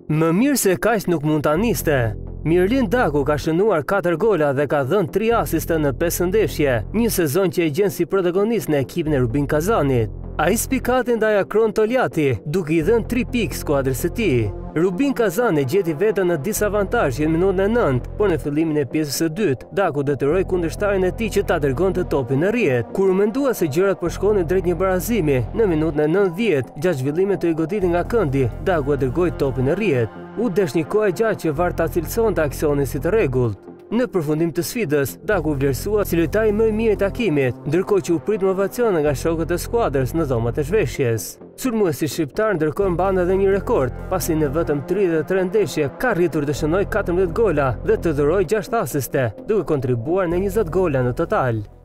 Më mirë se kaq nuk mund ta niste. Mirlin Daku ka shënuar 4 gola dhe ka dhënë 3 asiste në 5 ndeshje, një sezon që e gjen si protagonist në ekipin e Rubin Kazanit. Ai spikati ndaj Akron Toljati, duke i dhënë 3 pikë skuadrës së tij. Rubin Kazani gjeti veten në disavantazh në minutën e 9, por në fillimin e pjesës së dytë, Daku detyroi kundërshtarin e tij që ta dërgonte topin në rrjet. Kur u mendua se gjërat po shkonin drejt një barazimi, në minutën e 90, gjatë zhvillimit të i goditit nga këndi, Daku e dërgoi topin në rrjet. U desh një kohë e gjatë që VAR ta cilësonte aksionin si të rregullt. Në përfundim të sfidës, Daku vlerësua si lojtari më i mirë i takimit, ndërkohë që u prit ovacione nga shokët e skuadrës në dhomat e zhveshjes. Sulmuesi shqiptar ndërkohë mban edhe një rekord, pasi në vetëm 33 ndeshje ka arritur të shënojë 14 gola dhe të dhurojë 6 asiste, duke kontribuar në 20 gola në total.